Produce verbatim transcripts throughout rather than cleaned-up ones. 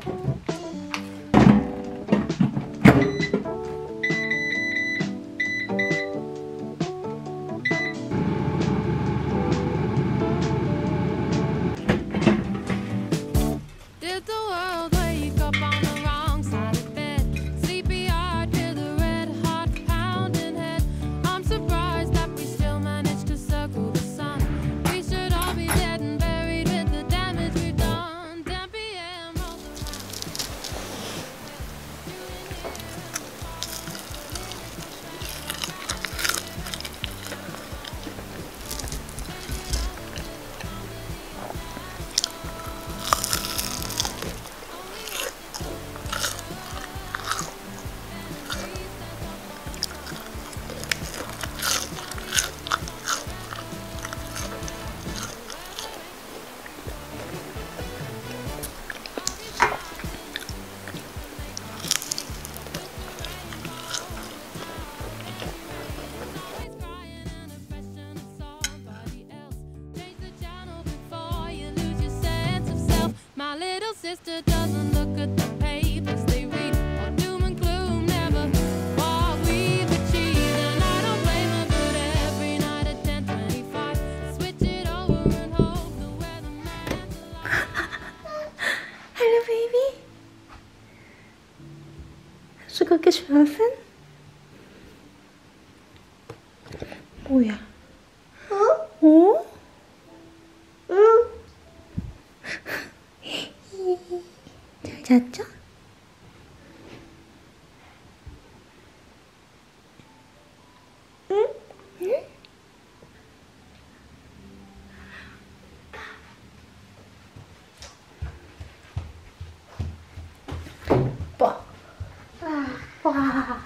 Sister doesn't look at the papers they read. All doom and gloom, never what we've achieved. And I don't blame her, but every night at ten twenty-five, switch it over and hope the weatherman's alive. Hello, baby. Hast du gut geschlafen? 뭐야? 어? 어? 잘 잤죠? 응? 응? 와. 와.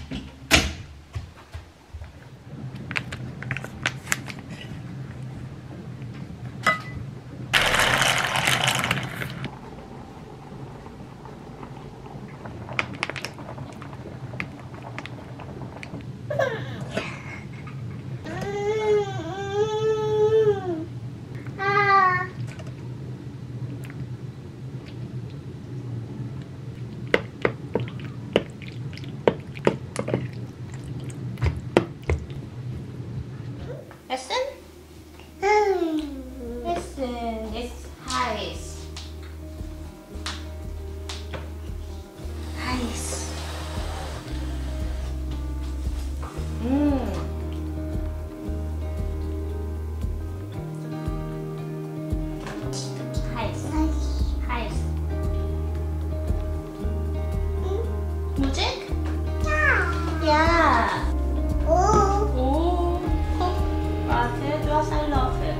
Listen? Listen, it's ice. Ice. Mm. Ice. Ice. Music? Yeah. Yeah. Warte, du hast einen Löffel.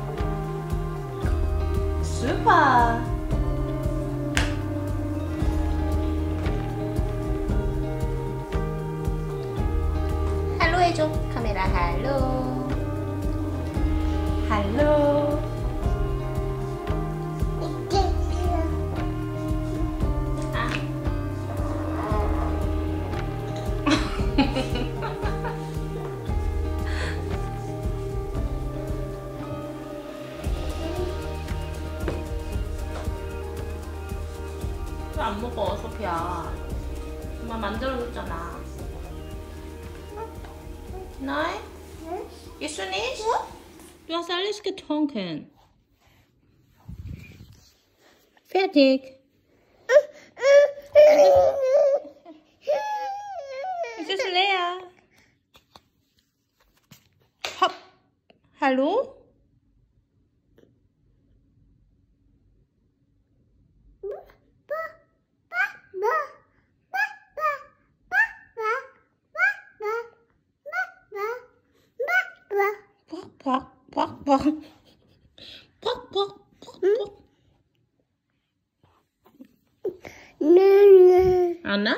Super! 할로 해줘. 카메라 할로. 할로. 아. 왜 안 먹어, 소피야? 엄마 만들어줬잖아. Nein? Gehst du nicht? Du hast alles getrunken. Fertig. Es ist leer. Hopp. Hallo? Pock, pock, pock. Pock, pock, pock, pock. Anna?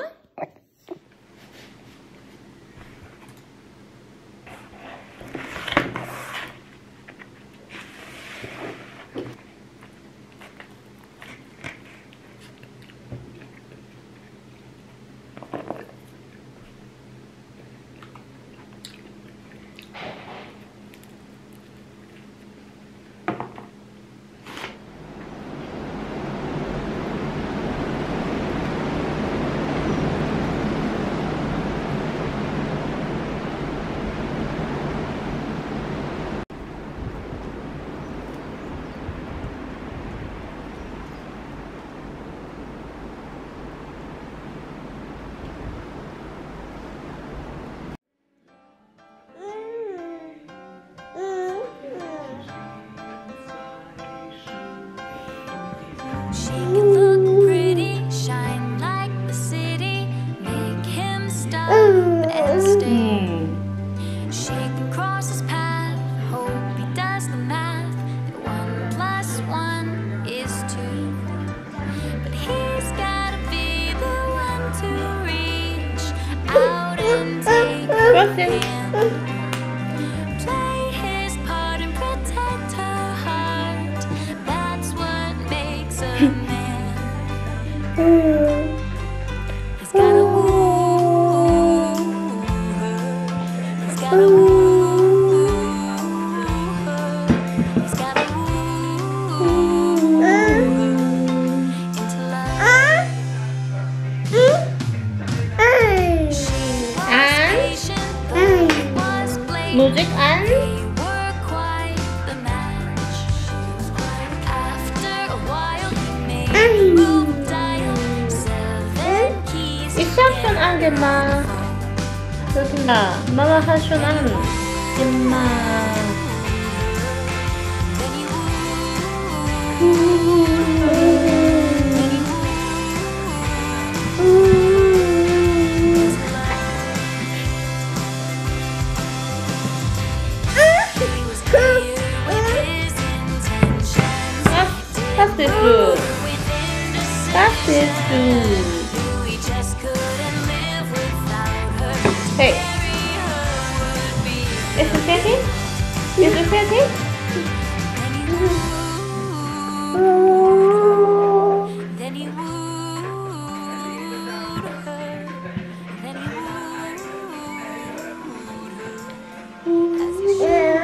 hand. Play his part and protect her heart. That's what makes a man. He's gotta woo her. He's gotta woo her. He's gotta woo her into love. She was patient, but he was blatant. Music and They were quite the match. After a while, he made the move dial. Seven keys. instruction an din ma. Susunod. Mama has schon an. Immer. Then he woo. Then he woo. His love. He was clear with his intentions. That's this good. Within the That's this good. we just couldn't live without her. Hey, Bury her would be. is it setting? Is it setting? Then he wooed. Then he wooed her. Then he wooed her. As he should.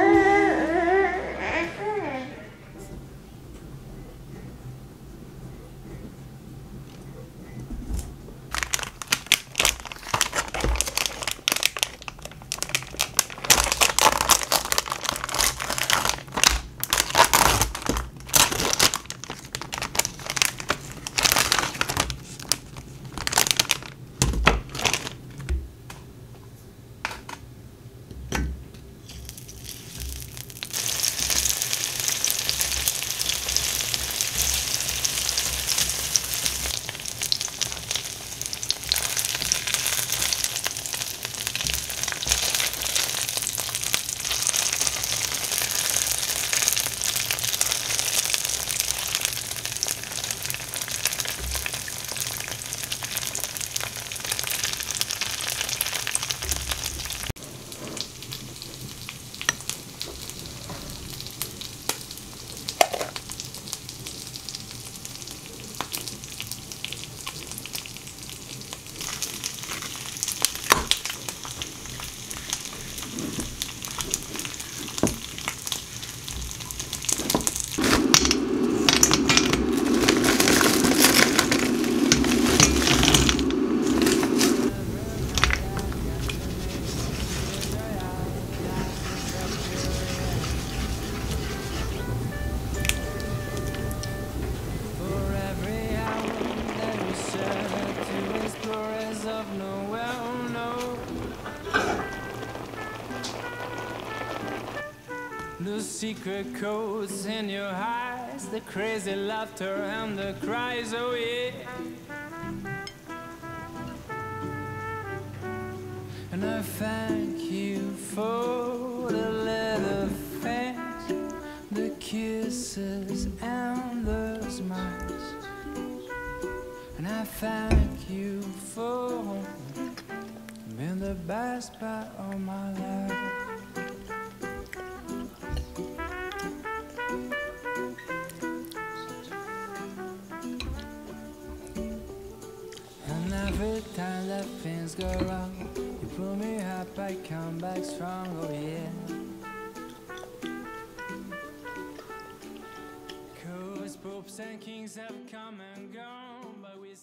The secret codes in your eyes, the crazy laughter and the cries, oh yeah. And I thank you for the little things, the kisses and the smiles. And I thank you for being the best part of my life. And every time that things go wrong, you pull me up, I come back strong, oh yeah. 'Cause popes and kings have come and gone, but we